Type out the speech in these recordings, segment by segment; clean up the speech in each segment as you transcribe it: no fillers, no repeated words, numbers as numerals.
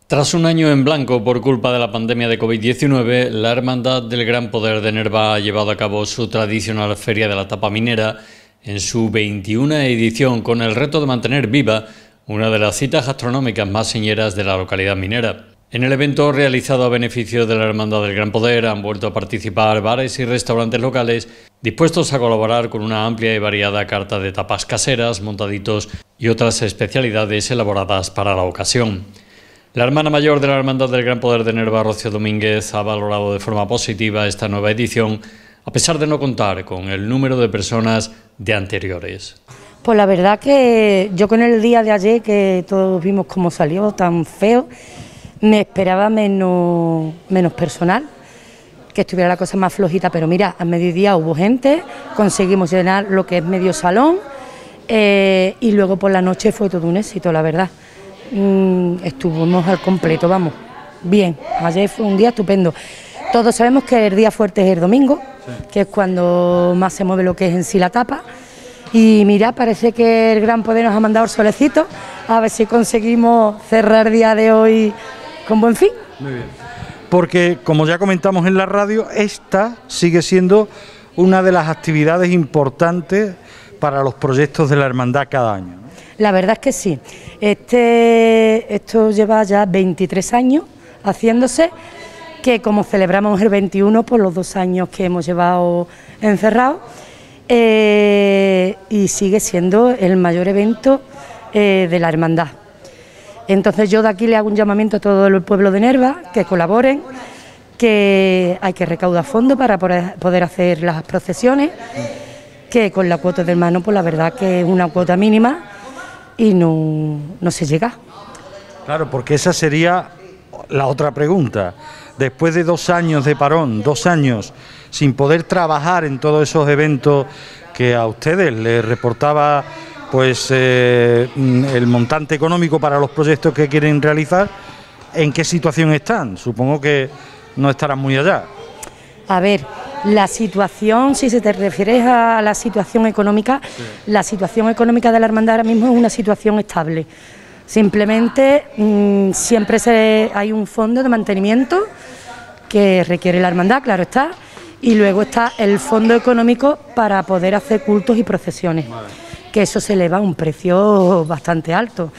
Tras un año en blanco por culpa de la pandemia de COVID-19, la Hermandad del Gran Poder de Nerva ha llevado a cabo su tradicional Feria de la Tapa Minera en su 21ª edición, con el reto de mantener viva una de las citas gastronómicas más señeras de la localidad minera. En el evento realizado a beneficio de la Hermandad del Gran Poder han vuelto a participar bares y restaurantes locales dispuestos a colaborar con una amplia y variada carta de tapas caseras, montaditos y otras especialidades elaboradas para la ocasión. La hermana mayor de la Hermandad del Gran Poder de Nerva, Rocío Domínguez, ha valorado de forma positiva esta nueva edición, a pesar de no contar con el número de personas de anteriores. Pues la verdad que yo con el día de ayer, que todos vimos cómo salió tan feo, me esperaba menos personal, que estuviera la cosa más flojita, pero mira, a mediodía hubo gente, conseguimos llenar lo que es medio salón y luego por la noche fue todo un éxito, la verdad. Estuvimos al completo, vamos, bien, ayer fue un día estupendo. Todos sabemos que el día fuerte es el domingo, que es cuando más se mueve lo que es en sí la tapa, y mira, parece que el Gran Poder nos ha mandado el solecito, a ver si conseguimos cerrar el día de hoy con buen fin. Muy bien. Porque, como ya comentamos en la radio, esta sigue siendo una de las actividades importantes para los proyectos de la hermandad cada año, ¿no? La verdad es que sí. Esto lleva ya 23 años haciéndose, que como celebramos el 21 por los 2 años que hemos llevado encerrados, y sigue siendo el mayor evento de la hermandad. Entonces yo de aquí le hago un llamamiento a todo el pueblo de Nerva, que colaboren, que hay que recaudar fondos para poder hacer las procesiones, que con la cuota de hermano, pues la verdad que es una cuota mínima y no se llega. Claro, porque esa sería la otra pregunta. Después de 2 años de parón, 2 años sin poder trabajar en todos esos eventos que a ustedes les reportaba pues el montante económico para los proyectos que quieren realizar, ¿en qué situación están? Supongo que no estarán muy allá. A ver, la situación, si se te refieres a la situación económica, sí. La situación económica de la hermandad ahora mismo es una situación estable. Simplemente siempre hay un fondo de mantenimiento que requiere la hermandad, claro está, y luego está el fondo económico para poder hacer cultos y procesiones, vale. Que eso se eleva a un precio bastante alto.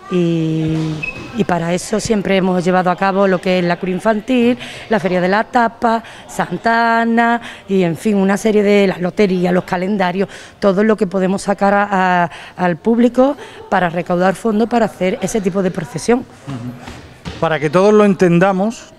Y para eso siempre hemos llevado a cabo lo que es la cruz infantil, la Feria de la Tapa, Santa Ana y en fin una serie de las loterías, los calendarios, todo lo que podemos sacar al público para recaudar fondos para hacer ese tipo de procesión. Para que todos lo entendamos,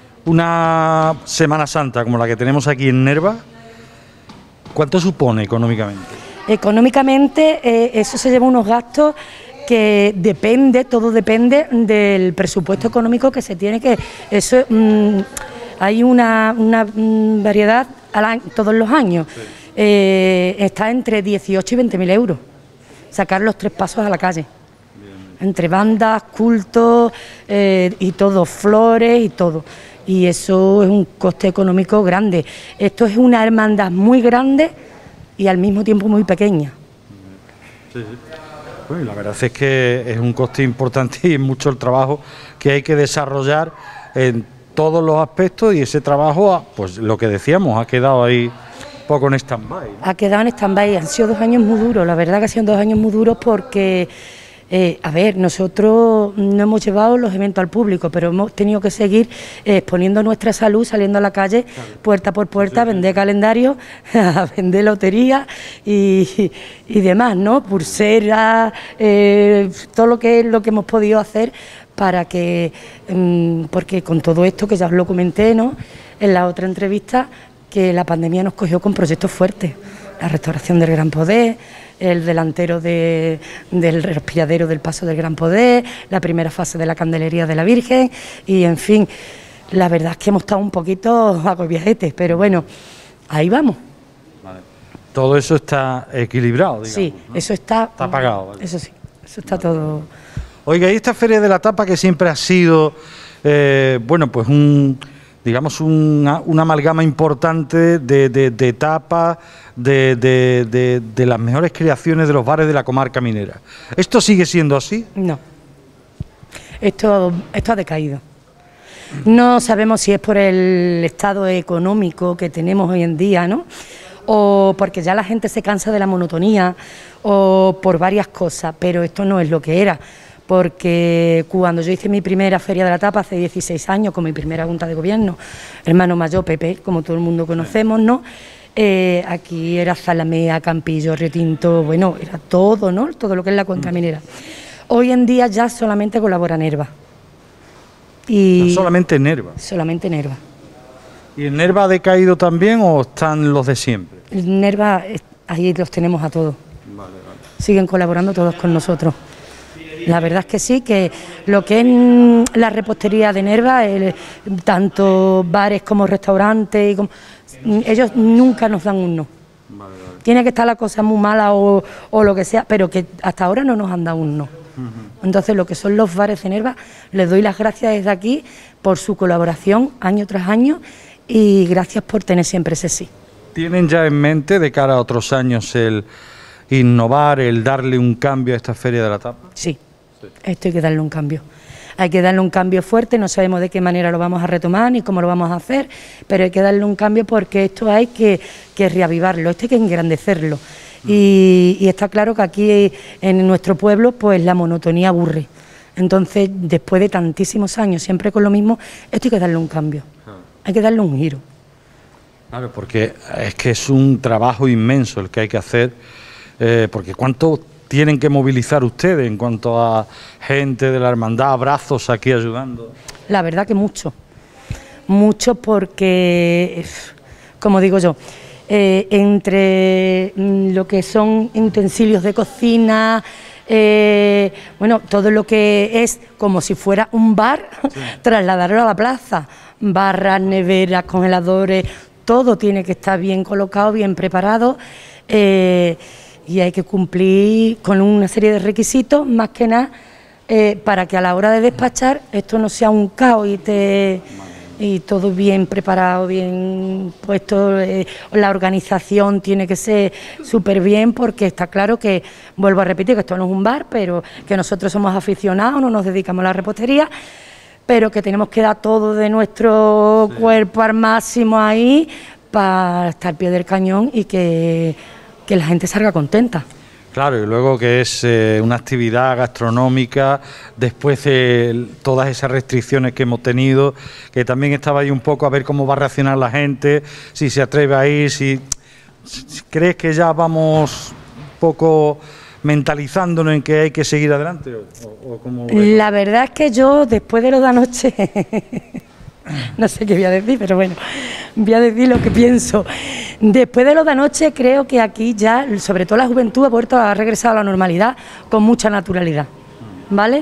una Semana Santa como la que tenemos aquí en Nerva, ¿cuánto supone económicamente? Económicamente eso se lleva unos gastos que todo depende del presupuesto económico que se tiene, que eso hay una variedad todos los años, sí. Está entre 18 y 20.000 euros, sacar los 3 pasos a la calle, bien. Entre bandas, cultos y todo, flores y todo, y eso es un coste económico grande. Esto es una hermandad muy grande y al mismo tiempo muy pequeña. Sí, sí. Bueno, la verdad es que es un coste importante y es mucho el trabajo que hay que desarrollar en todos los aspectos, y ese trabajo, pues lo que decíamos, ha quedado ahí un poco en stand-by, ¿no? Ha quedado en stand-by, han sido 2 años muy duros, la verdad que han sido 2 años muy duros porque, a ver, nosotros no hemos llevado los eventos al público, pero hemos tenido que seguir exponiendo nuestra salud, saliendo a la calle, puerta por puerta, a vender calendarios, a vender loterías y demás, ¿no? Pulseras, todo lo que hemos podido hacer para que, porque con todo esto, que ya os lo comenté, ¿no?, en la otra entrevista, que la pandemia nos cogió con proyectos fuertes, la restauración del Gran Poder, el delantero del respiradero del Paso del Gran Poder, la primera fase de la Candelería de la Virgen y, en fin, la verdad es que hemos estado un poquito agobiajetes, pero bueno, ahí vamos. Vale. Todo eso está equilibrado, digamos, sí, ¿no? Eso está pagado, ¿vale? Eso sí, eso está todo. Oiga, y esta Feria de la Tapa, que siempre ha sido, bueno, pues digamos una amalgama importante de tapas, de las mejores creaciones de los bares de la comarca minera. ¿Esto sigue siendo así? No. esto ha decaído. No sabemos si es por el estado económico que tenemos hoy en día, ¿no?, o porque ya la gente se cansa de la monotonía, o por varias cosas, pero esto no es lo que era, porque cuando yo hice mi primera Feria de la Tapa hace 16 años, con mi primera Junta de Gobierno, hermano mayor Pepe, como todo el mundo conocemos, ¿no?, aquí era Zalamea, Campillo, Retinto, bueno, era todo, ¿no?, todo lo que es la contraminera. Hoy en día ya solamente colabora Nerva. Y solamente Nerva. Solamente Nerva. ¿Y en Nerva ha decaído también o están los de siempre? Nerva, ahí los tenemos a todos. Vale. Siguen colaborando todos con nosotros. La verdad es que sí, que lo que es la repostería de Nerva, tanto bares como restaurantes, ellos nunca nos dan un no. Vale. Tiene que estar la cosa muy mala o lo que sea, pero que hasta ahora no nos han dado un no. Entonces, lo que son los bares de Nerva, les doy las gracias desde aquí por su colaboración año tras año y gracias por tener siempre ese sí. ¿Tienen ya en mente de cara a otros años el innovar, el darle un cambio a esta Feria de la Tapa? Sí, esto hay que darle un cambio. Hay que darle un cambio fuerte, no sabemos de qué manera lo vamos a retomar ni cómo lo vamos a hacer, pero hay que darle un cambio porque esto hay que reavivarlo, esto hay que engrandecerlo. Y está claro que aquí en nuestro pueblo pues la monotonía aburre. Entonces, después de tantísimos años siempre con lo mismo, esto hay que darle un cambio, hay que darle un giro. Claro, porque es que es un trabajo inmenso el que hay que hacer, porque ¿cuánto tienen que movilizar ustedes en cuanto a gente de la hermandad, brazos aquí ayudando? La verdad que mucho porque, como digo yo, entre lo que son utensilios de cocina, bueno, todo lo que es como si fuera un bar, sí, trasladarlo a la plaza, barras, neveras, congeladores, todo tiene que estar bien colocado, bien preparado, y hay que cumplir con una serie de requisitos, más que nada, para que a la hora de despachar esto no sea un caos y todo bien preparado, bien puesto, la organización tiene que ser súper bien, porque está claro que, vuelvo a repetir, que esto no es un bar, pero que nosotros somos aficionados, no nos dedicamos a la repostería, pero que tenemos que dar todo de nuestro cuerpo al máximo ahí para estar al pie del cañón y que la gente salga contenta. Claro, y luego que es una actividad gastronómica, después de todas esas restricciones que hemos tenido, que también estaba ahí un poco a ver cómo va a reaccionar la gente, si se atreve a ir, si crees que ya vamos un poco mentalizándonos en que hay que seguir adelante. ¿O cómo ves? La verdad es que yo, después de lo de anoche, no sé qué voy a decir, pero bueno, voy a decir lo que pienso. Después de lo de anoche, creo que aquí ya, sobre todo la juventud, ha regresado a la normalidad con mucha naturalidad, ¿vale?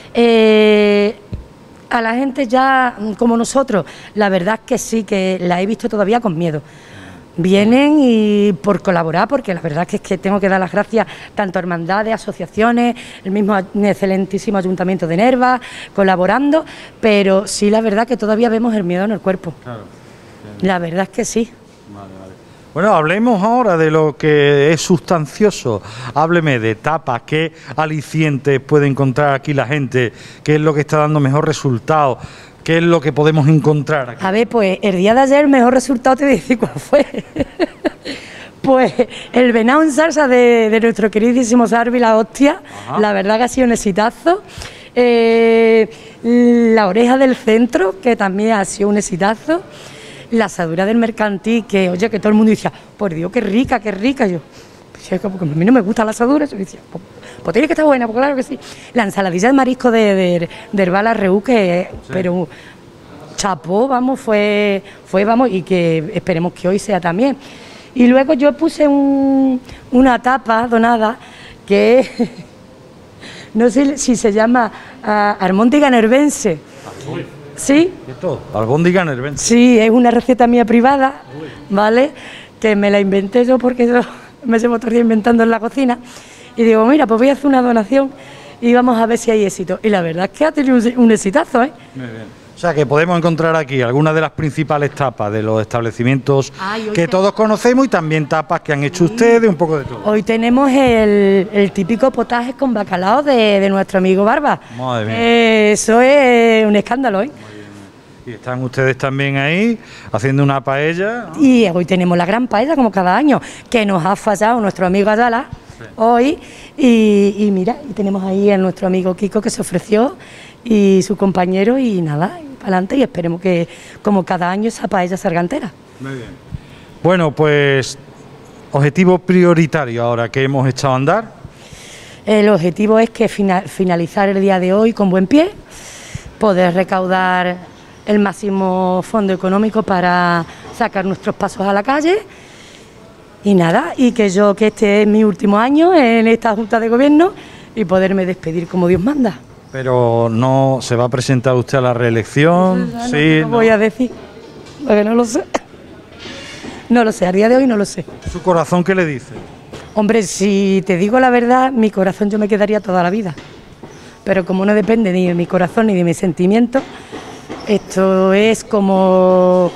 A la gente ya, como nosotros, la verdad es que sí, que la he visto todavía con miedo. Vienen y por colaborar, porque la verdad es que tengo que dar las gracias tanto a hermandades, asociaciones, el mismo excelentísimo Ayuntamiento de Nerva, colaborando, pero sí, la verdad que todavía vemos el miedo en el cuerpo. Claro. La verdad es que sí. Vale. Bueno, hablemos ahora de lo que es sustancioso. Hábleme de tapas, qué alicientes puede encontrar aquí la gente, qué es lo que está dando mejor resultado. ¿Qué es lo que podemos encontrar aquí? A ver, pues el día de ayer el mejor resultado te voy a decir cuál fue. Pues el venado en salsa de nuestro queridísimo Sarvi, la hostia. Ajá. La verdad que ha sido un exitazo. La oreja del centro, que también ha sido un exitazo. La asadura del mercantil, que oye, que todo el mundo decía, por Dios, qué rica, qué rica. Yo, pues, porque a mí no me gusta la asadura, yo decía, pues tiene que estar buena, pues claro que sí. La ensaladilla de marisco de Herbala Reú, que sí, pero chapó, vamos, fue vamos, y que esperemos que hoy sea también. Y luego yo puse una tapa donada que no sé si se llama almóndiga nervense. ¿Sí? ¿Esto? ¿Albóndiga nervense? Sí, es una receta mía privada, ¿vale? Que me la inventé yo porque yo me llevo todo el día inventando en la cocina. Y digo, mira, pues voy a hacer una donación y vamos a ver si hay éxito. Y la verdad es que ha tenido un exitazo, ¿eh? Muy bien. O sea que podemos encontrar aquí algunas de las principales tapas de los establecimientos que todos conocemos y también tapas que han hecho ustedes, un poco de todo. Hoy tenemos el típico potaje con bacalao de nuestro amigo Barba. Madre mía. Eso es un escándalo, ¿eh? Y están ustedes también ahí haciendo una paella, ¿no? Y hoy tenemos la gran paella como cada año, que nos ha fallado nuestro amigo Ayala hoy. Y mira, y tenemos ahí a nuestro amigo Kiko que se ofreció y su compañero y nada, para adelante y esperemos que como cada año esa paella salga entera. Muy bien. Bueno, pues objetivo prioritario ahora que hemos echado a andar. El objetivo es que finalizar el día de hoy con buen pie, poder recaudar el máximo fondo económico para sacar nuestros pasos a la calle y nada, y que este es mi último año en esta Junta de Gobierno y poderme despedir como Dios manda. Pero no se va a presentar usted a la reelección. Sí, no voy a decir, porque no lo sé. No lo sé, a día de hoy no lo sé. ¿Su corazón qué le dice? Hombre, si te digo la verdad, mi corazón yo me quedaría toda la vida. Pero como no depende ni de mi corazón ni de mis sentimientos, esto es como,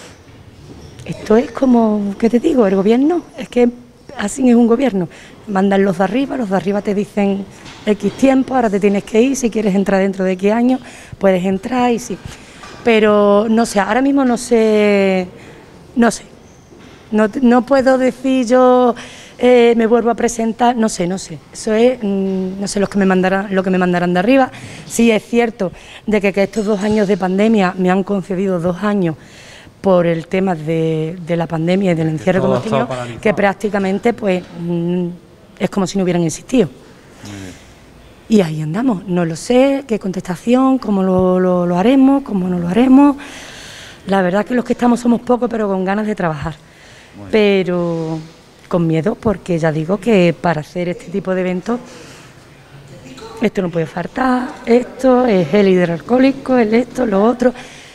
¿qué te digo? El gobierno, es que así es un gobierno. Mandan los de arriba te dicen X tiempo, ahora te tienes que ir, si quieres entrar dentro de X años, puedes entrar y sí. Pero no sé, ahora mismo no sé, no puedo decir yo me vuelvo a presentar, no sé, eso es, no sé lo que me mandarán de arriba. Sí es cierto de que estos 2 años de pandemia me han concedido 2 años por el tema de la pandemia y del encierro que hemos tenido, que prácticamente pues es como si no hubieran existido. Y ahí andamos, no lo sé, qué contestación, cómo lo haremos, cómo no lo haremos. La verdad que los que estamos somos pocos, pero con ganas de trabajar. Pero con miedo, porque ya digo que para hacer este tipo de eventos, esto no puede faltar, esto es el hidroalcohólico, el esto, lo otro.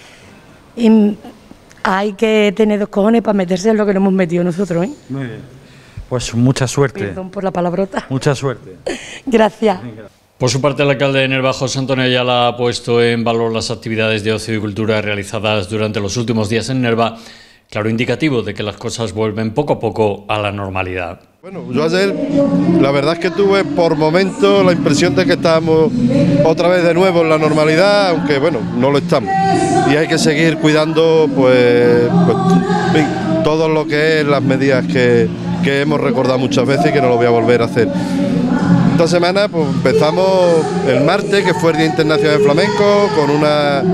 Y hay que tener 2 cojones para meterse en lo que nos hemos metido nosotros, ¿eh? Muy bien. Pues mucha suerte. Perdón por la palabrota. Mucha suerte. Gracias. Por su parte, el alcalde de Nerva, José Antonio Ayala, ha puesto en valor las actividades de ocio y cultura realizadas durante los últimos días en Nerva, claro indicativo de que las cosas vuelven poco a poco a la normalidad. Bueno, yo ayer la verdad es que tuve por momentos la impresión de que estábamos otra vez de nuevo en la normalidad, aunque bueno, no lo estamos. Y hay que seguir cuidando pues todo lo que es las medidas que hemos recordado muchas veces y que no lo voy a volver a hacer. Esta semana pues empezamos el martes, que fue el Día Internacional de Flamenco, con un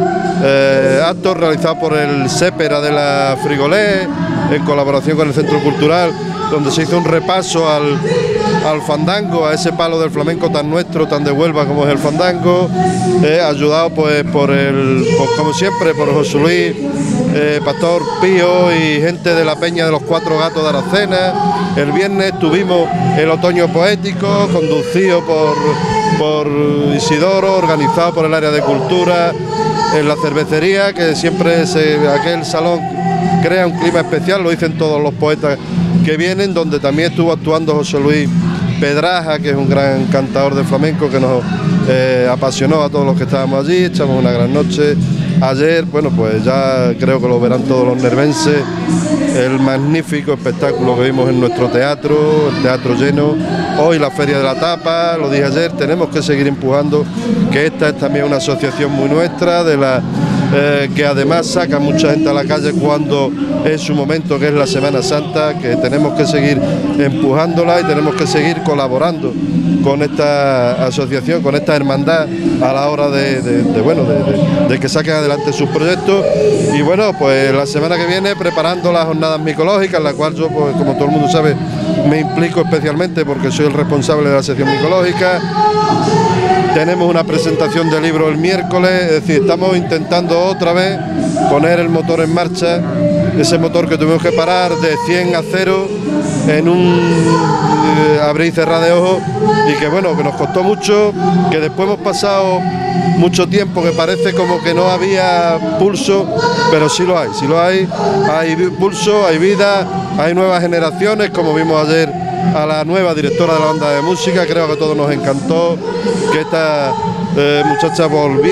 acto realizado por el Sépera de la Frigolé, en colaboración con el Centro Cultural, donde se hizo un repaso al fandango, a ese palo del flamenco tan nuestro, tan de Huelva como es el fandango, ayudado pues como siempre por José Luis, Pastor Pío y gente de la Peña de los 4 Gatos de Aracena. El viernes tuvimos el Otoño Poético, conducido por Isidoro, organizado por el área de cultura, en la cervecería, que siempre aquel salón crea un clima especial, lo dicen todos los poetas que vienen, donde también estuvo actuando José Luis Pedraja, que es un gran cantador de flamenco que nos apasionó a todos los que estábamos allí. Echamos una gran noche ayer, bueno, pues ya creo que lo verán todos los nervenses, el magnífico espectáculo que vimos en nuestro teatro, el teatro lleno. Hoy la Feria de la Tapa, lo dije ayer, tenemos que seguir empujando, que esta es también una asociación muy nuestra, que además saca mucha gente a la calle cuando es su momento, que es la Semana Santa, que tenemos que seguir empujándola y tenemos que seguir colaborando con esta asociación, con esta hermandad a la hora de que saquen adelante sus proyectos. Y bueno, pues la semana que viene preparando las jornadas micológicas, en la cual yo, pues, como todo el mundo sabe, me implico especialmente porque soy el responsable de la sección micológica. Tenemos una presentación de libro el miércoles, es decir, estamos intentando otra vez poner el motor en marcha, ese motor que tuvimos que parar de 100 a 0 en un abrir y cerrar de ojos, y que bueno, que nos costó mucho, que después hemos pasado mucho tiempo que parece como que no había pulso, pero sí lo hay pulso, hay vida, hay nuevas generaciones, como vimos ayer a la nueva directora de la banda de música. Creo que a todos nos encantó que esta muchacha,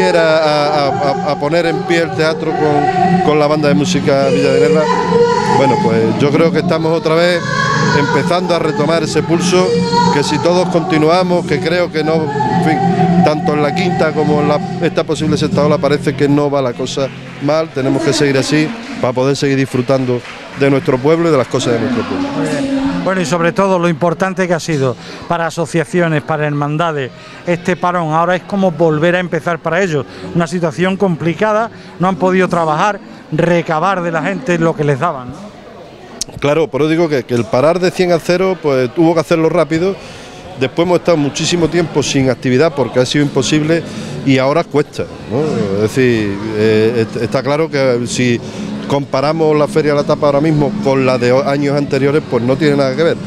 volviera a poner en pie el teatro con la banda de música Villa de Nerva. Bueno, pues yo creo que estamos otra vez empezando a retomar ese pulso, que si todos continuamos, que creo que no, en fin, tanto en la quinta como en esta posible sexta ola parece que no va la cosa mal, tenemos que seguir así para poder seguir disfrutando de nuestro pueblo y de las cosas de nuestro pueblo. Bueno, y sobre todo lo importante que ha sido para asociaciones, para hermandades, este parón, ahora es como volver a empezar para ellos, una situación complicada, no han podido trabajar, recabar de la gente lo que les daban, ¿no? Claro, pero digo que el parar de 100 a 0, pues tuvo que hacerlo rápido. Después hemos estado muchísimo tiempo sin actividad porque ha sido imposible y ahora cuesta, ¿no? Es decir, está claro que si comparamos la Feria de la Tapa ahora mismo con la de años anteriores, pues no tiene nada que ver.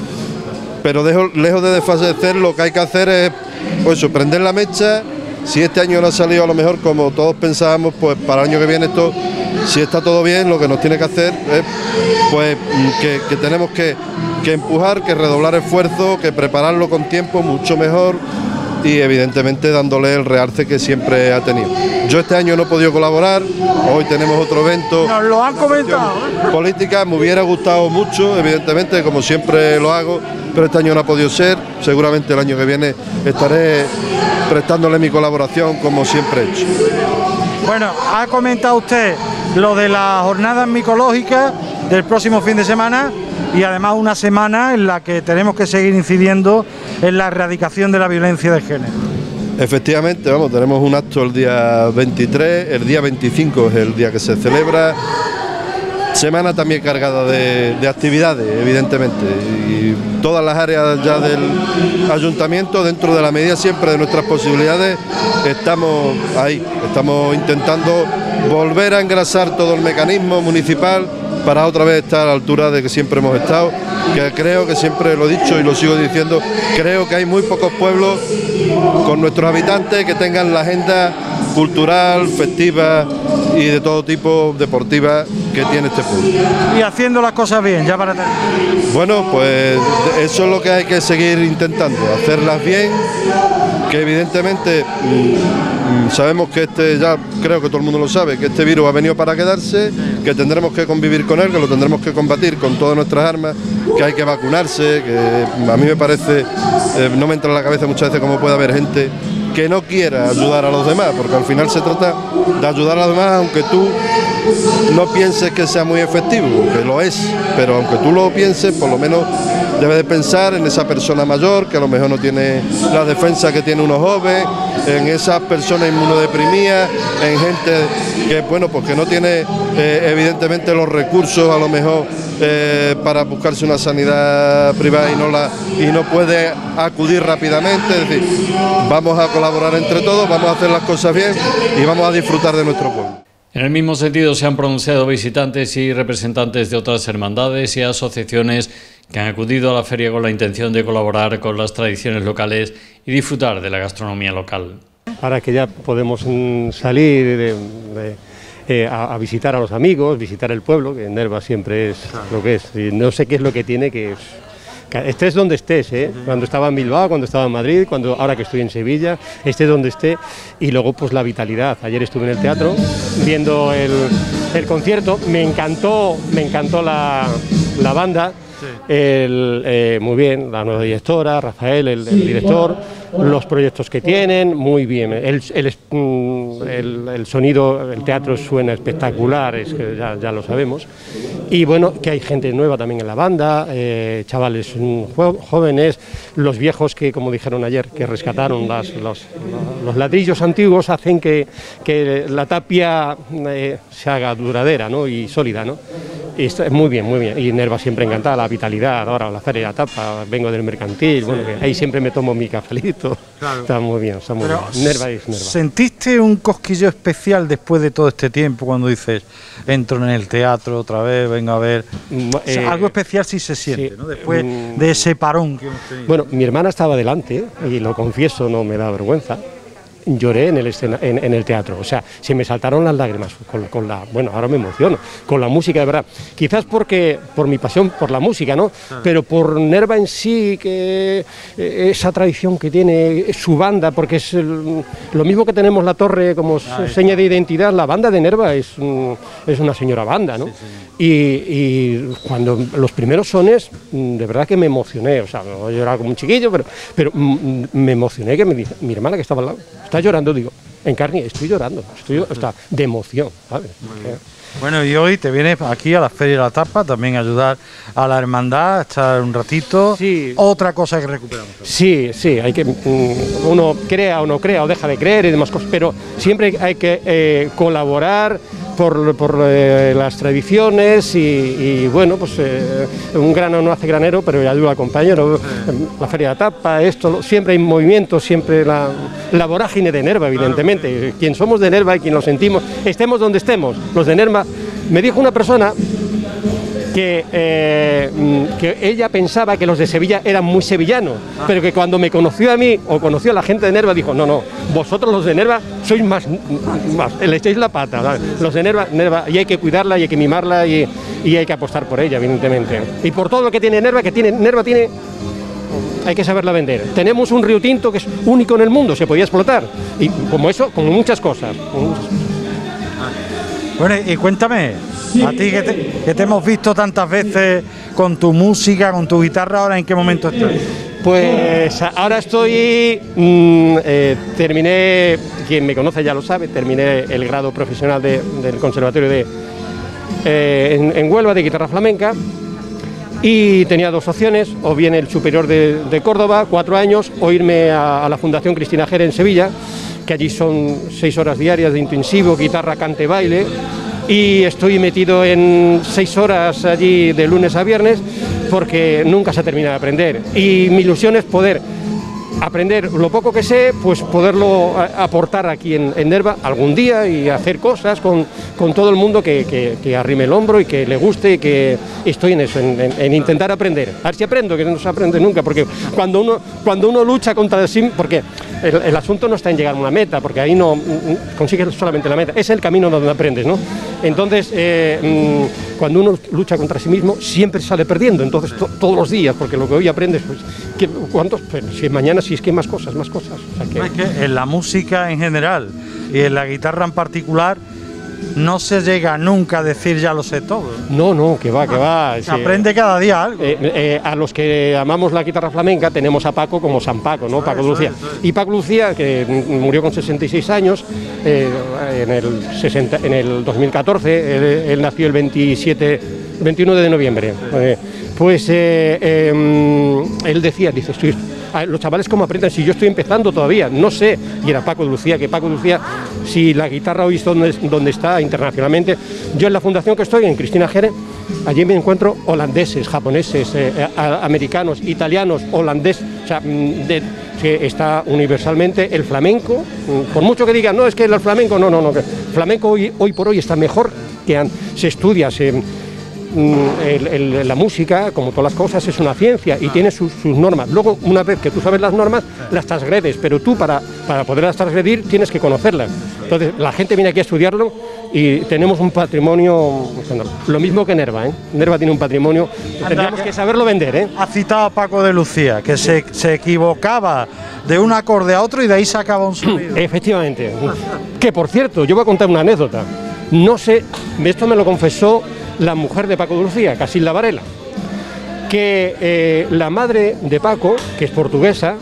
Pero lejos de desfallecer, lo que hay que hacer es pues, prender la mecha. Si este año no ha salido a lo mejor como todos pensábamos, pues para el año que viene esto, si está todo bien, lo que nos tiene que hacer es pues que tenemos que empujar, que redoblar esfuerzo, que prepararlo con tiempo mucho mejor y evidentemente dándole el realce que siempre ha tenido. Yo este año no he podido colaborar, hoy tenemos otro evento. Nos lo han comentado. Política, me hubiera gustado mucho, evidentemente, como siempre lo hago, pero este año no ha podido ser, seguramente el año que viene estaré prestándole mi colaboración como siempre he hecho. Bueno, ha comentado usted lo de las jornadas micológicas del próximo fin de semana y además una semana en la que tenemos que seguir incidiendo en la erradicación de la violencia de género. Efectivamente, vamos, tenemos un acto el día 23, el día 25 es el día que se celebra. Semana también cargada de actividades, evidentemente, y todas las áreas ya del ayuntamiento, dentro de la medida siempre de nuestras posibilidades, estamos ahí, estamos intentando volver a engrasar todo el mecanismo municipal para otra vez estar a la altura de que siempre hemos estado, que creo que siempre lo he dicho y lo sigo diciendo, creo que hay muy pocos pueblos con nuestros habitantes que tengan la agenda cultural, festiva y de todo tipo, deportiva, que tiene este pueblo. Y haciendo las cosas bien, ya para terminar. Bueno, pues eso es lo que hay que seguir intentando, hacerlas bien, que evidentemente sabemos que ya creo que todo el mundo lo sabe, que este virus ha venido para quedarse, que tendremos que convivir con él, que lo tendremos que combatir con todas nuestras armas, que hay que vacunarse, que a mí me parece, no me entra en la cabeza muchas veces cómo puede haber gente que no quiera ayudar a los demás, porque al final se trata de ayudar a los demás, aunque tú no pienses que sea muy efectivo, que lo es, pero aunque tú lo pienses, por lo menos debes de pensar en esa persona mayor que a lo mejor no tiene la defensa que tiene uno joven, en esas personas inmunodeprimidas, en gente que bueno, pues que no tiene evidentemente los recursos a lo mejor para buscarse una sanidad privada y no puede acudir rápidamente. Es decir, vamos a colaborar entre todos, vamos a hacer las cosas bien y vamos a disfrutar de nuestro pueblo. En el mismo sentido se han pronunciado visitantes y representantes de otras hermandades y asociaciones que han acudido a la feria con la intención de colaborar con las tradiciones locales y disfrutar de la gastronomía local. Ahora que ya podemos salir a visitar a los amigos, visitar el pueblo, que en Nerva siempre es lo que es, y no sé qué es lo que tiene, que estés donde estés, cuando estaba en Bilbao, cuando estaba en Madrid, ahora que estoy en Sevilla, esté donde esté, y luego pues la vitalidad. Ayer estuve en el teatro viendo el concierto, me encantó la banda. Muy bien, la nueva directora, Rafael, el director, los proyectos que tienen, muy bien. El sonido, el teatro suena espectacular, es que ya lo sabemos. Y bueno, que hay gente nueva también en la banda, chavales jóvenes, los viejos que, como dijeron ayer, que rescataron los ladrillos antiguos, hacen que la tapia se haga duradera, ¿no? Y sólida, ¿no? Y está muy bien, muy bien. Y Nerva siempre encantada, la vitalidad, ahora la feria de la tapa, vengo del mercantil, bueno, que ahí siempre me tomo mi cafelito. Claro. Está muy bien, está muy bien. Nerva es Nerva. ¿Sentiste un cosquillo especial después de todo este tiempo cuando dices, entro en el teatro otra vez, vengo a ver? O sea, algo especial sí se siente, sí, ¿no? Después de ese parón que hemos tenido. Bueno, mi hermana estaba delante, y lo confieso, no me da vergüenza. lloré en el teatro, o sea, se me saltaron las lágrimas bueno, ahora me emociono, con la música de verdad, quizás por mi pasión por la música, ¿no? Pero por Nerva en sí, que esa tradición que tiene su banda, porque es lo mismo que tenemos la torre como seña de identidad, la banda de Nerva es una señora banda, ¿no? Sí, sí. Y cuando los primeros sones, de verdad que me emocioné, o sea, no lloraba como un chiquillo, pero me emocioné, que me dice, mi hermana que estaba al lado, está llorando, digo, Encarni, estoy llorando, de emoción, ¿sabes? Bueno, y hoy te vienes aquí a la Feria de la Tapa también a ayudar a la hermandad, a estar un ratito. Sí. Otra cosa que recuperamos. Sí, hay que, uno crea o no crea o deja de creer y demás cosas, pero siempre hay que colaborar por las tradiciones y bueno, pues un grano no hace granero, pero ayuda al compañero. La Feria de la Tapa, siempre hay movimiento, siempre la vorágine de Nerva, evidentemente. Quien somos de Nerva y quien lo sentimos, estemos donde estemos, los de Nerva. Me dijo una persona que ella pensaba que los de Sevilla eran muy sevillanos, pero que cuando me conoció a mí o conoció a la gente de Nerva dijo, no, vosotros los de Nerva sois más le echáis la pata, ¿sabes? Los de Nerva, y hay que cuidarla y hay que mimarla y hay que apostar por ella, evidentemente. Y por todo lo que tiene Nerva, hay que saberla vender. Tenemos un río Tinto que es único en el mundo, se podía explotar, y como muchas cosas. Bueno, y cuéntame, a ti que te hemos visto tantas veces con tu música, con tu guitarra, ¿ahora en qué momento estás? Pues ahora estoy, terminé, quien me conoce ya lo sabe, terminé el grado profesional del Conservatorio en Huelva de guitarra flamenca y tenía dos opciones, o bien el Superior de Córdoba, 4 años, o irme a la Fundación Cristina Jere en Sevilla, que allí son 6 horas diarias de intensivo, guitarra, cante, baile, y estoy metido en 6 horas allí de lunes a viernes porque nunca se termina de aprender, y mi ilusión es poder aprender lo poco que sé, pues poderlo aportar aquí en Nerva algún día y hacer cosas con todo el mundo que arrime el hombro y que le guste, y que estoy en eso, en intentar aprender. A ver si aprendo, que no se aprende nunca, porque cuando uno lucha contra sí, porque el asunto no está en llegar a una meta, porque ahí no consigues solamente la meta, es el camino donde aprendes, ¿no? Entonces, cuando uno lucha contra sí mismo, siempre sale perdiendo, entonces todos los días, porque lo que hoy aprendes, pues, ¿cuántos? Pero si mañana sí es que hay más cosas. O sea que... Es que en la música en general y en la guitarra en particular no se llega nunca a decir ya lo sé todo. No, que va. Se aprende cada día algo. A los que amamos la guitarra flamenca tenemos a Paco como San Paco, ¿no? Paco de Lucía. Y Paco Lucía, que murió con 66 años, en el 2014, él nació el 21 de noviembre. Él decía, dice, los chavales cómo aprenden si yo estoy empezando todavía, no sé, y era Paco de Lucía, si la guitarra hoy es donde está internacionalmente, yo en la fundación que estoy, en Cristina Jere, allí me encuentro holandeses, japoneses, americanos, italianos, holandeses, o sea, que está universalmente el flamenco, por mucho que digan, no, es que el flamenco, no, que el flamenco hoy por hoy está mejor que se estudia, la música, como todas las cosas, es una ciencia y tiene sus normas. Luego, una vez que tú sabes las normas, las transgredes, pero tú para poderlas transgredir tienes que conocerlas. Entonces, la gente viene aquí a estudiarlo y tenemos un patrimonio, lo mismo que Nerva, ¿eh? Nerva tiene un patrimonio, tendríamos que saberlo vender, ¿eh? Ha citado a Paco de Lucía, que se equivocaba de un acorde a otro y de ahí sacaba un sonido. Efectivamente. Que, por cierto, yo voy a contar una anécdota. No sé, esto me lo confesó la mujer de Paco de Lucía, Casilda Varela, que la madre de Paco, que es portuguesa,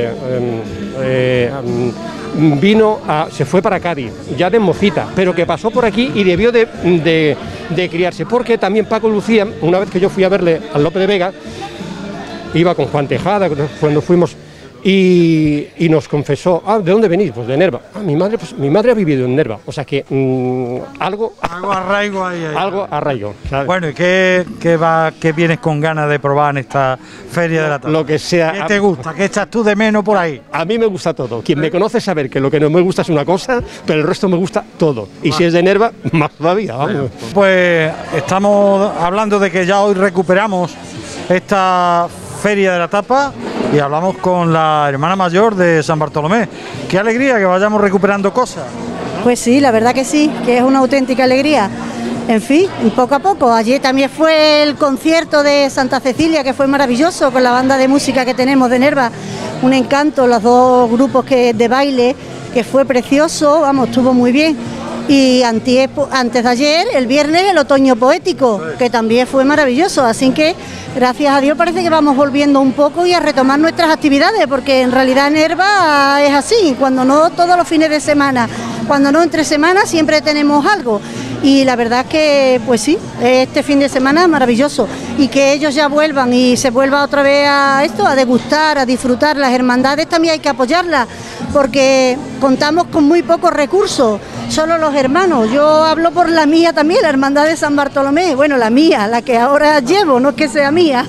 se fue para Cádiz, ya de mocita, pero que pasó por aquí y debió de criarse, porque también Paco de Lucía, una vez que yo fui a verle al Lope de Vega, iba con Juan Tejada, cuando fuimos, y nos confesó, ¿de dónde venís? Pues de Nerva. Mi madre ha vivido en Nerva, o sea que algo arraigo ahí. Algo arraigo, ¿sabes? Bueno, ¿y qué vienes con ganas de probar en esta Feria de la Tapa? Lo que sea. ¿Qué te gusta? ¿Qué echas tú de menos por ahí? A mí me gusta todo. Quien me conoce sabe que lo que no me gusta es una cosa, pero el resto me gusta todo. Y si es de Nerva, más todavía, vamos. Pues estamos hablando de que ya hoy recuperamos esta Feria de la Tapa, y hablamos con la hermana mayor de San Bartolomé. Qué alegría que vayamos recuperando cosas. Pues sí, la verdad que sí, que es una auténtica alegría. En fin, poco a poco. Ayer también fue el concierto de Santa Cecilia, que fue maravilloso, con la banda de música que tenemos de Nerva. Un encanto, los dos grupos de baile, que fue precioso, vamos, estuvo muy bien. Y antes de ayer, el viernes, el otoño poético, que también fue maravilloso. Así que, gracias a Dios, parece que vamos volviendo un poco y a retomar nuestras actividades, porque en realidad Nerva es así, cuando no todos los fines de semana, cuando no entre semanas, siempre tenemos algo. Y la verdad es que, pues sí, este fin de semana es maravilloso. Y que ellos ya vuelvan y se vuelva otra vez a esto, a degustar, a disfrutar. Las hermandades también hay que apoyarlas, porque contamos con muy pocos recursos, solo los hermanos. Yo hablo por la mía también, la hermandad de San Bartolomé. Bueno, la mía, la que ahora llevo, no es que sea mía,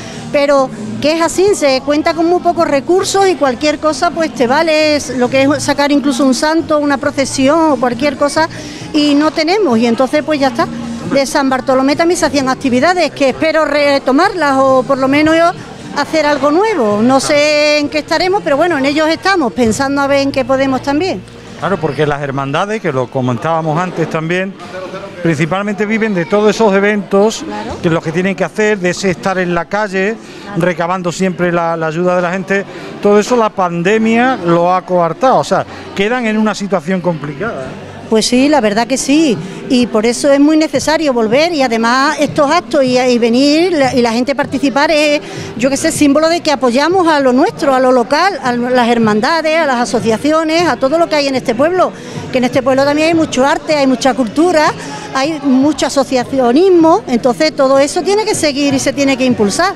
pero que es así, se cuenta con muy pocos recursos y cualquier cosa pues te vale, lo que es sacar incluso un santo, una procesión o cualquier cosa, y no tenemos, y entonces pues ya está. De San Bartolomé también se hacían actividades que espero retomarlas o por lo menos hacer algo nuevo. No sé en qué estaremos, pero bueno, en ellos estamos, pensando a ver en qué podemos también. Claro, porque las hermandades, que lo comentábamos antes también, principalmente viven de todos esos eventos, claro, que es lo que tienen que hacer, de ese estar en la calle, claro, recabando siempre la ayuda de la gente. Todo eso la pandemia lo ha coartado, o sea, quedan en una situación complicada, ¿eh? Pues sí, la verdad que sí, y por eso es muy necesario volver, y además estos actos y venir y la gente participar es, yo que sé, símbolo de que apoyamos a lo nuestro, a lo local, a las hermandades, a las asociaciones, a todo lo que hay en este pueblo, que en este pueblo también hay mucho arte, hay mucha cultura, hay mucho asociacionismo, entonces todo eso tiene que seguir y se tiene que impulsar.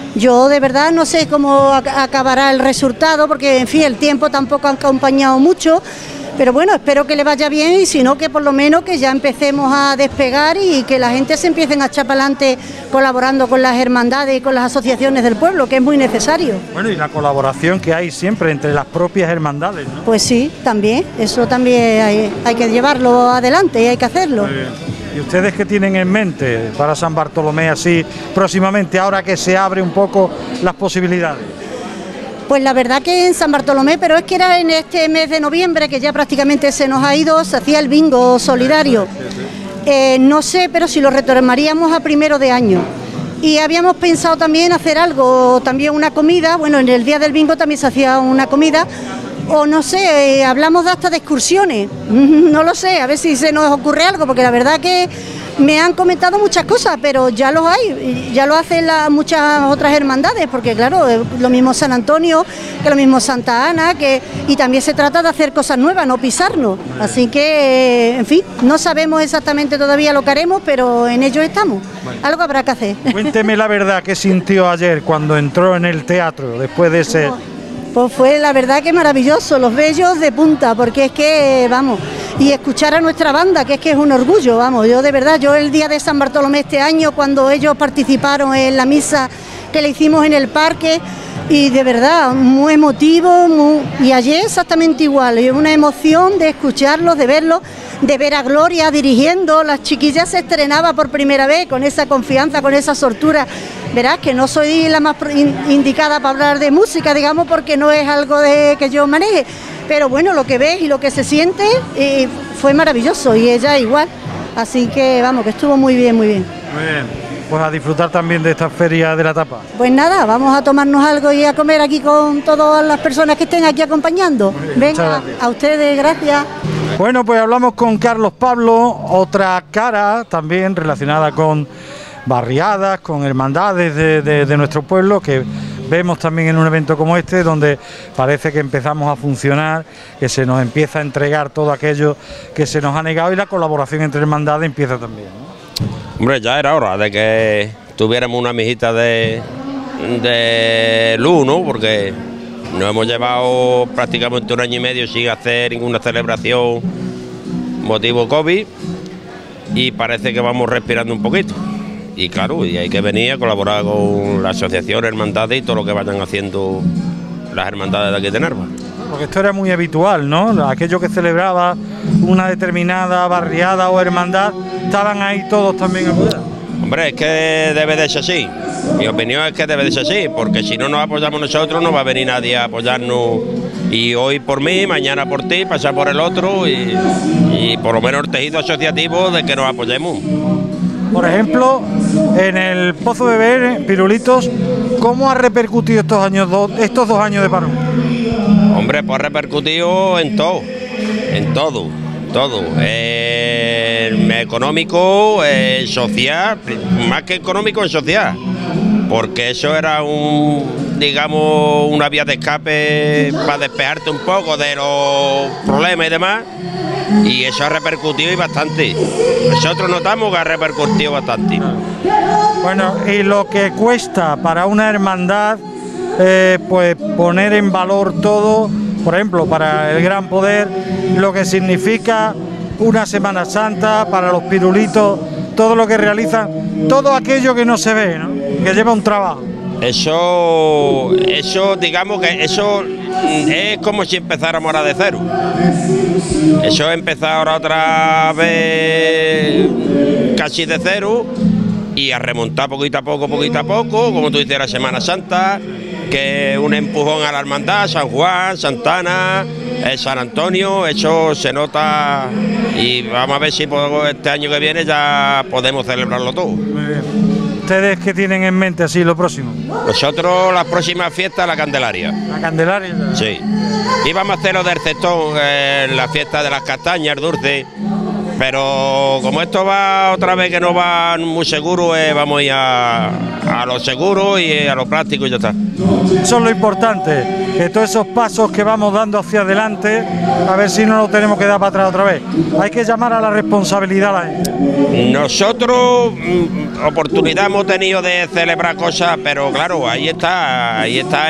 Yo de verdad no sé cómo acabará el resultado, porque en fin, el tiempo tampoco ha acompañado mucho. Pero bueno, espero que le vaya bien, y si no, que por lo menos que ya empecemos a despegar y que la gente se empiecen a echar para adelante colaborando con las hermandades y con las asociaciones del pueblo, que es muy necesario. Bueno, y la colaboración que hay siempre entre las propias hermandades, ¿no? Pues sí, también, eso también hay que llevarlo adelante y hay que hacerlo. Muy bien. ¿Y ustedes qué tienen en mente para San Bartolomé así próximamente, ahora que se abre un poco las posibilidades? Pues la verdad que en San Bartolomé, pero es que era en este mes de noviembre, que ya prácticamente se nos ha ido, se hacía el bingo solidario. No sé, pero si lo retomaríamos a primero de año. Y habíamos pensado también hacer algo, también una comida, bueno, en el día del bingo también se hacía una comida, o no sé, hablamos hasta de excursiones, no lo sé, a ver si se nos ocurre algo, porque la verdad que me han comentado muchas cosas, pero ya los hay, ya lo hacen muchas otras hermandades, porque claro, lo mismo San Antonio, que lo mismo Santa Ana, y también se trata de hacer cosas nuevas, no pisarnos. Así que, en fin, no sabemos exactamente todavía lo que haremos, pero en ello estamos. Bueno, algo habrá que hacer. Cuénteme la verdad, ¿qué sintió ayer cuando entró en el teatro, después de ese...? Pues fue la verdad que maravilloso, los vellos de punta, porque es que, vamos, y escuchar a nuestra banda, que es un orgullo, vamos, yo de verdad, yo el día de San Bartolomé este año, cuando ellos participaron en la misa que le hicimos en el parque, y de verdad, muy emotivo, y ayer exactamente igual, y una emoción de escucharlos, de verlos, de ver a Gloria dirigiendo, las chiquillas se estrenaba por primera vez, con esa confianza, con esa soltura. Verás que no soy la más indicada para hablar de música, digamos, porque no es algo que yo maneje, pero bueno, lo que ves y lo que se siente fue maravilloso, y ella igual, así que vamos, que estuvo muy bien, muy bien. Muy bien. Pues a disfrutar también de esta feria de la tapa. Pues nada, vamos a tomarnos algo y a comer aquí con todas las personas que estén aquí acompañando. Venga, a ustedes, gracias. Bueno, pues hablamos con Carlos Pablo, otra cara también relacionada con barriadas, con hermandades de nuestro pueblo, que vemos también en un evento como este, donde parece que empezamos a funcionar, que se nos empieza a entregar todo aquello que se nos ha negado, y la colaboración entre hermandades empieza también, ¿no? Hombre, ya era hora de que tuviéramos una mijita de luz, ¿no? Porque nos hemos llevado prácticamente 1 año y medio sin hacer ninguna celebración motivo COVID, y parece que vamos respirando un poquito. Y claro, y hay que venir a colaborar con la asociación, hermandades y todo lo que vayan haciendo las hermandades de aquí de Nerva. Porque esto era muy habitual, ¿no? Aquello que celebraba una determinada barriada o hermandad, estaban ahí todos también apoyados. Hombre, es que debe de ser así. Mi opinión es que debe de ser así, porque si no nos apoyamos nosotros no va a venir nadie a apoyarnos. Y hoy por mí, mañana por ti, pasar por el otro y por lo menos el tejido asociativo de que nos apoyemos. Por ejemplo, en el Pozo de Bebé, Pirulitos, ¿cómo ha repercutido estos 2 años de parón? Hombre, pues ha repercutido en todo. Económico, social, más que económico, en social, porque eso era una vía de escape para despejarte un poco de los problemas y demás, y eso ha repercutido y bastante. Nosotros notamos que ha repercutido bastante. Bueno, y lo que cuesta para una hermandad, pues poner en valor todo, por ejemplo, para el Gran Poder, lo que significa una Semana Santa, para los pirulitos, todo lo que realizan, todo aquello que no se ve, ¿no? Que lleva un trabajo. Eso, digamos que eso es como si empezáramos ahora de cero. Eso es empezar ahora otra vez casi de cero y a remontar poquito a poco, como tú dices, la Semana Santa, que un empujón a la hermandad, San Juan, Santana, San Antonio, eso se nota y vamos a ver si este año que viene ya podemos celebrarlo todo. Muy bien. ¿Ustedes qué tienen en mente así lo próximo? Nosotros las próximas fiestas, la Candelaria. ¿La Candelaria? Sí. Íbamos a hacer lo del cestón, la fiesta de las castañas, dulce. Pero como esto va otra vez que no va muy seguro, vamos a ir a lo seguro y a lo práctico y ya está. Eso es lo importante, que todos esos pasos que vamos dando hacia adelante, a ver si no lo tenemos que dar para atrás otra vez. Hay que llamar a la responsabilidad a la gente. Nosotros oportunidad hemos tenido de celebrar cosas, pero claro, ahí está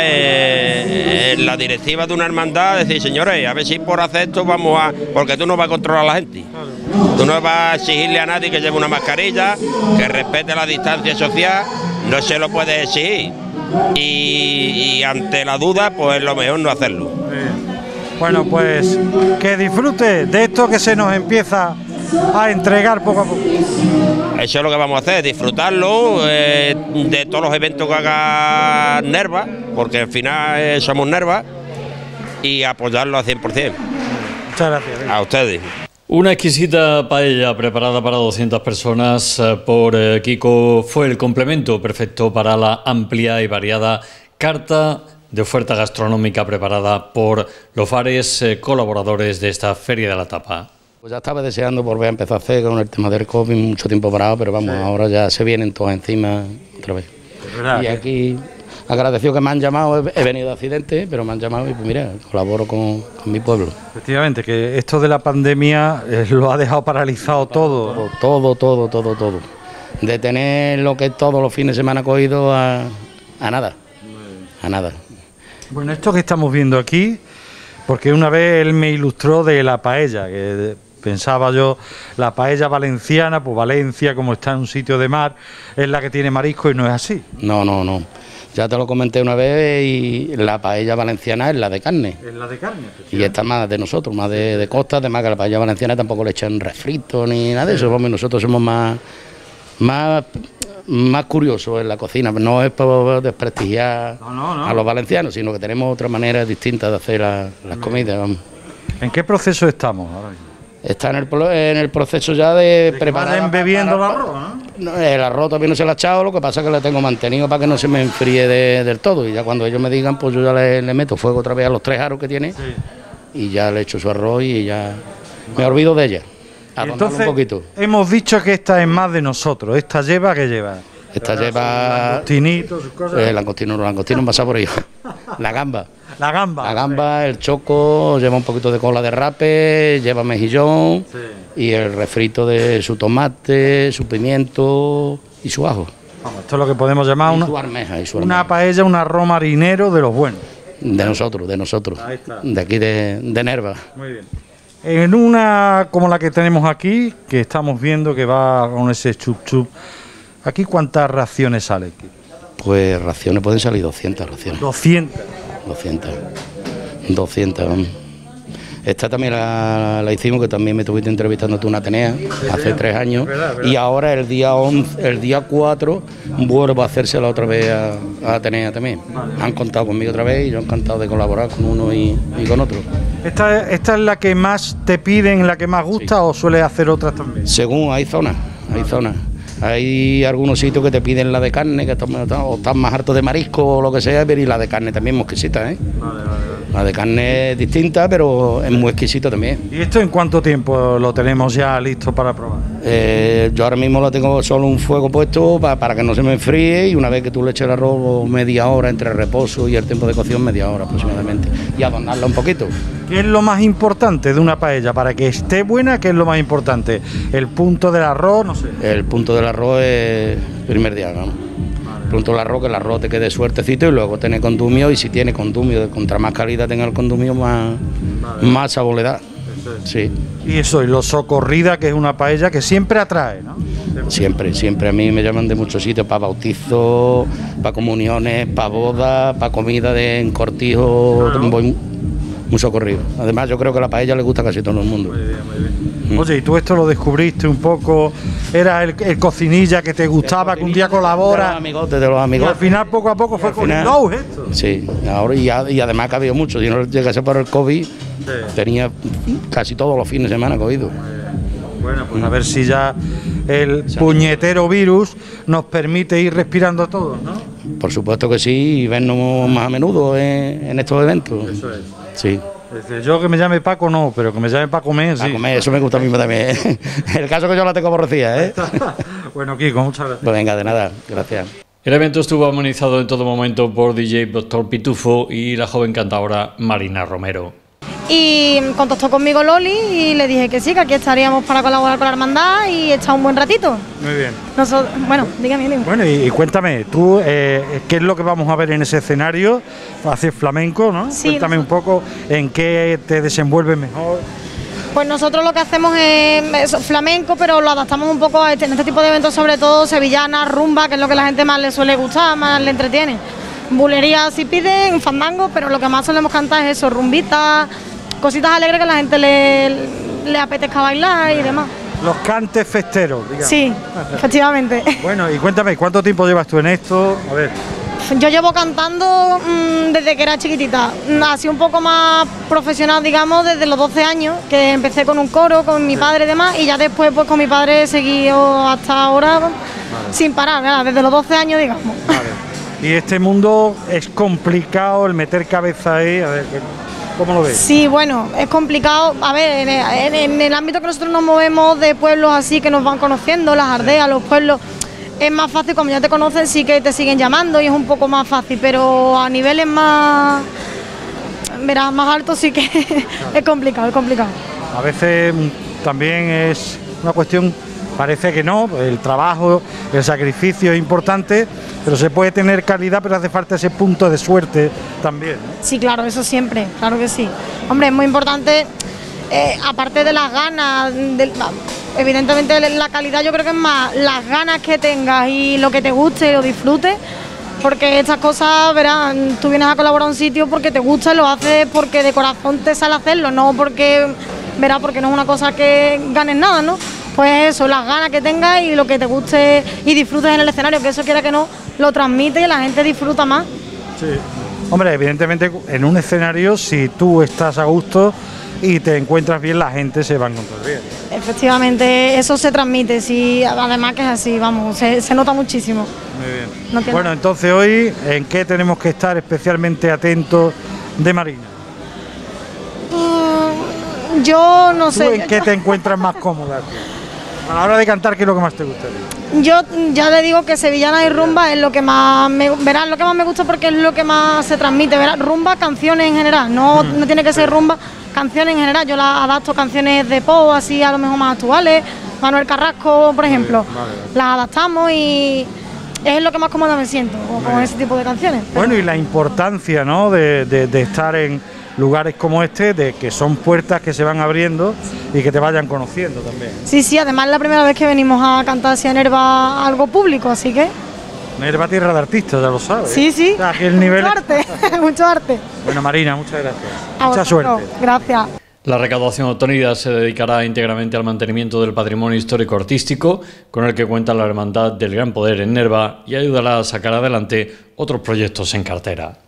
la directiva de una hermandad, decir, señores, a ver si por hacer esto vamos a... porque tú no vas a controlar a la gente. Tú no vas a exigirle a nadie que lleve una mascarilla, que respete la distancia social, no se lo puedes exigir. Y ante la duda, pues lo mejor no hacerlo. Bueno, pues que disfrute de esto que se nos empieza a entregar poco a poco. Eso es lo que vamos a hacer, disfrutarlo de todos los eventos que haga Nerva, porque al final somos Nerva, y apoyarlo al 100%. Muchas gracias. A ustedes. Una exquisita paella preparada para 200 personas por Kiko fue el complemento perfecto para la amplia y variada carta de oferta gastronómica preparada por los bares colaboradores de esta Feria de la Tapa. Pues ya estaba deseando volver a empezar a hacer con el tema del COVID, mucho tiempo parado, pero vamos, sí. Ahora ya se vienen todos encima otra vez. Y aquí, agradecido que me han llamado, he venido de accidente, pero me han llamado y pues mira, colaboro con mi pueblo. Efectivamente, que esto de la pandemia lo ha dejado paralizado todo. Todo. De tener lo que todos los fines de semana cogido a nada. A nada. Bueno, esto que estamos viendo aquí, porque una vez él me ilustró de la paella, que pensaba yo, la paella valenciana, pues Valencia, como está en un sitio de mar, es la que tiene marisco y no es así. No. Ya te lo comenté una vez y la paella valenciana es la de carne. Es la de carne. Y esta más de nosotros, más de costa, además que la paella valenciana tampoco le echan refrito ni nada de eso. Vamos, nosotros somos más curiosos en la cocina. No es por desprestigiar a los valencianos, sino que tenemos otra manera distinta de hacer las comidas. Vamos. ¿En qué proceso estamos ahora mismo? Está en el proceso ya de preparar. ¿Están bebiendo el arroz, no? El arroz todavía no se lo ha echado, lo que pasa es que lo tengo mantenido para que no se me enfríe del todo. Y ya cuando ellos me digan, pues yo ya le meto fuego otra vez a los 3 aros que tiene, sí. Y ya le echo su arroz y ya me olvido de ella. Entonces, un poquito. Hemos dicho que esta es más de nosotros. ¿Esta lleva qué lleva? Esta lleva langostinitos, sus cosas. Langostino pasa por ahí. La gamba. La gamba, el choco, lleva un poquito de cola de rape, lleva mejillón, sí. Y el refrito de su tomate, su pimiento y su ajo. Vamos, esto es lo que podemos llamar su almeja. Una paella, un arroz marinero de los buenos. De nosotros. Ahí está. De aquí de Nerva. Muy bien. En una como la que tenemos aquí, que estamos viendo que va con ese chup chup, ¿aquí cuántas raciones salen? Pues raciones pueden salir 200 raciones. 200. 200, vamos. Esta también la hicimos, que también me estuviste entrevistando tú en Atenea hace 3 años. ¿Verdad? Y ahora el día 4 vuelvo a hacérsela otra vez a Atenea también. Han contado conmigo otra vez y yo encantado de colaborar con uno y con otro. ¿Esta es la que más te piden, la que más gusta, sí, o sueles hacer otras también? Según, hay zonas. Hay algunos sitios que te piden la de carne, que están más hartos de marisco o lo que sea, pero y la de carne también es muy exquisita, ¿eh? Vale. La de carne es distinta, pero es muy exquisita también. ¿Y esto en cuánto tiempo lo tenemos ya listo para probar? Yo ahora mismo lo tengo solo un fuego puesto para que no se me enfríe, y una vez que tú le eches el arroz, media hora entre el reposo y el tiempo de cocción, media hora aproximadamente, y adornarla un poquito. ¿Qué es lo más importante de una paella? Para que esté buena, ¿qué es lo más importante? ¿El punto del arroz? No sé. El punto del arroz es primordial, ¿no? El punto del arroz, que el arroz te quede suertecito, y luego tener condumio, y si tiene condumio, contra más calidad tenga el condumio, más sabor le da. Sí. Y eso, y lo socorrida, que es una paella que siempre atrae, ¿no? Siempre. A mí me llaman de muchos sitios, para bautizos, para comuniones, para bodas, para comida en cortijo, muy socorrido. Además, yo creo que la paella le gusta a casi todo el mundo. Muy bien. Oye, y tú esto lo descubriste un poco, era el cocinilla que te gustaba, que un día colabora. De los amigos. Y al final, poco a poco, fue cogiendo esto. Sí, ahora y además que ha habido mucho. Si no llegase por el COVID, tenía casi todos los fines de semana cogido. Bueno, pues a ver si ya el puñetero virus nos permite ir respirando todos, ¿no? Por supuesto que sí, y vernos más a menudo en estos eventos. Eso es. Sí. Yo que me llame Paco no, pero que me llame para comer, sí. Para comer, eso me gusta a mí también. El caso que yo la tengo aborrecida, ¿eh? Bueno, Kiko, muchas gracias. Pues venga, de nada, gracias. El evento estuvo amenizado en todo momento por DJ Doctor Pitufo y la joven cantadora Marina Romero. Y contactó conmigo Loli y le dije que sí, que aquí estaríamos para colaborar con la hermandad y echar un buen ratito. Muy bien. Bueno, dígame. Bueno, y cuéntame, tú, ¿qué es lo que vamos a ver en ese escenario? Haces flamenco, ¿no? Sí. Cuéntame un poco en qué te desenvuelves mejor. Pues nosotros lo que hacemos es flamenco, pero lo adaptamos un poco en este tipo de eventos, sobre todo sevillana, rumba, que es lo que a la gente más le suele gustar, más le entretiene. Bulería si piden, fandango, pero lo que más solemos cantar es eso, rumbitas, cositas alegres que a la gente le apetezca bailar y demás. Los cantes festeros, digamos. Sí, efectivamente. Bueno, y cuéntame, ¿cuánto tiempo llevas tú en esto? A ver. Yo llevo cantando desde que era chiquitita, así un poco más profesional, digamos, desde los 12 años, que empecé con un coro, con mi padre y demás, y ya después pues con mi padre he seguido hasta ahora sin parar, ¿verdad? Desde los 12 años, digamos. Vale. Y este mundo es complicado, el meter cabeza ahí, a ver, ¿cómo lo ves? Sí, bueno, es complicado. A ver, en el ámbito que nosotros nos movemos, de pueblos así que nos van conociendo, las aldeas, los pueblos, es más fácil, como ya te conocen, sí que te siguen llamando y es un poco más fácil, pero a niveles más altos sí que es complicado, A veces también es una cuestión, parece que no, el trabajo, el sacrificio es importante, pero se puede tener calidad, pero hace falta ese punto de suerte también, ¿no? Sí, claro, eso siempre, claro que sí. Hombre, es muy importante, aparte de las ganas, evidentemente la calidad yo creo que es más las ganas que tengas y lo que te guste y lo disfrutes, porque estas cosas, verás, tú vienes a colaborar a un sitio porque te gusta y lo haces porque de corazón te sale hacerlo, no porque, verás, porque no es una cosa que ganes nada, ¿no? Pues eso, las ganas que tengas y lo que te guste y disfrutes en el escenario, que eso quiera que no, lo transmite y la gente disfruta más. Sí. Hombre, evidentemente en un escenario, si tú estás a gusto y te encuentras bien, la gente se va a encontrar bien. Efectivamente, eso se transmite, sí, además que es así, vamos, se nota muchísimo. Muy bien. Bueno, entonces hoy, ¿en qué tenemos que estar especialmente atentos de Marina? Yo no sé. ¿Tú en qué te encuentras más cómoda? A la hora de cantar, ¿qué es lo que más te gustaría? Yo ya le digo que sevillana y rumba es lo que más me gusta porque es lo que más se transmite, verás, rumba, canciones en general, no tiene que ser rumba, canciones en general, yo las adapto canciones de pop, así a lo mejor más actuales, Manuel Carrasco, por ejemplo, las adaptamos y es lo que más cómoda me siento, con ese tipo de canciones. Bueno, y la importancia, ¿no?, de estar en lugares como este, de que son puertas que se van abriendo y que te vayan conociendo también. Sí, además es la primera vez que venimos a cantar hacia Nerva algo público, así que... Nerva tierra de artistas, ya lo sabes. Sí. Aquí el nivel... Mucho arte. Bueno, Marina, muchas gracias. Mucha suerte. Gracias. La recaudación obtenida se dedicará íntegramente al mantenimiento del patrimonio histórico-artístico, con el que cuenta la Hermandad del Gran Poder en Nerva, y ayudará a sacar adelante otros proyectos en cartera.